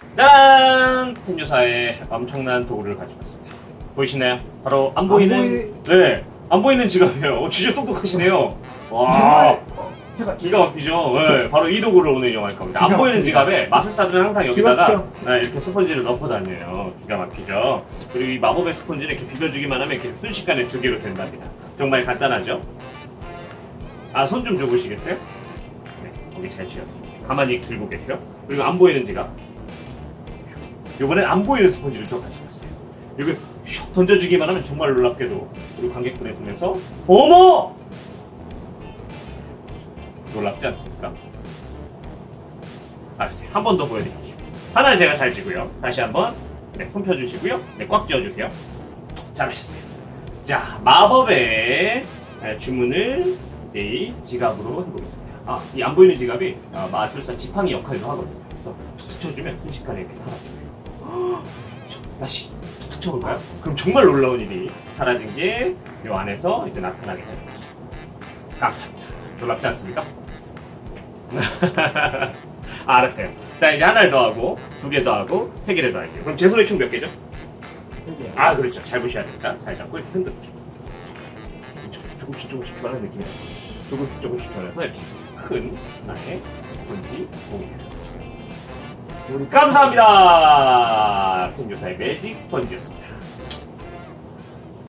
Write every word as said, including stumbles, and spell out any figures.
짠! 펜조사의 엄청난 도구를 가지고 왔습니다. 보이시나요? 바로 안 보이는, 안 보이... 네, 안 보이는 지갑이에요. 어, 진짜 똑똑하시네요. 와, 제가 기가 막히죠? 네, 바로 이 도구를 오늘 이용할 겁니다. 안 보이는 지갑에 마술사들은 항상 여기다가 네, 이렇게 스펀지를 넣고 다녀요. 기가 막히죠? 그리고 이 마법의 스펀지는 이렇게 비벼주기만 하면 이렇게 순식간에 두 개로 된답니다. 정말 간단하죠? 아, 손 좀 줘보시겠어요? 네, 거기 잘 쥐어주세요. 가만히 들고 계세요. 그리고 안 보이는 지갑. 요번엔 안 보이는 스펀지를 또 가지고 왔어요. 이거 슉 던져주기만 하면 정말 놀랍게도 우리 관객분의 손에서 어머! 놀랍지 않습니까? 알았어요. 한 번 더 보여드릴게요. 하나는 제가 잘 쥐고요. 다시 한번 네, 손 펴주시고요. 네, 꽉 쥐어주세요. 잘하셨어요. 자, 마법의 주문을 이제 이 지갑으로 해보겠습니다. 아, 이 안 보이는 지갑이 아, 마술사 지팡이 역할도 하거든요. 그래서 툭툭 쳐주면 순식간에 이렇게 사라져요. 다시 툭툭 쳐볼까요? 그럼 정말 놀라운 일이 사라진 게 이 안에서 이제 나타나게 되는 거죠. 감사합니다. 놀랍지 않습니까? 아, 알았어요. 자, 이제 하나를 더 하고, 두 개 더 하고, 세 개를 더 할게요. 그럼 제 손에 총 몇 개죠? 세 개. 아, 그렇죠. 잘 보셔야 됩니다. 잘 잡고 이렇게 흔들어주고. 조금씩 조금씩 변하는 느낌이에요. 조금씩 조금씩 변해서 이렇게 큰 하나의 스펀지 공이 되는 거죠. 감사합니다. 펜조사의 매직 스펀지였습니다.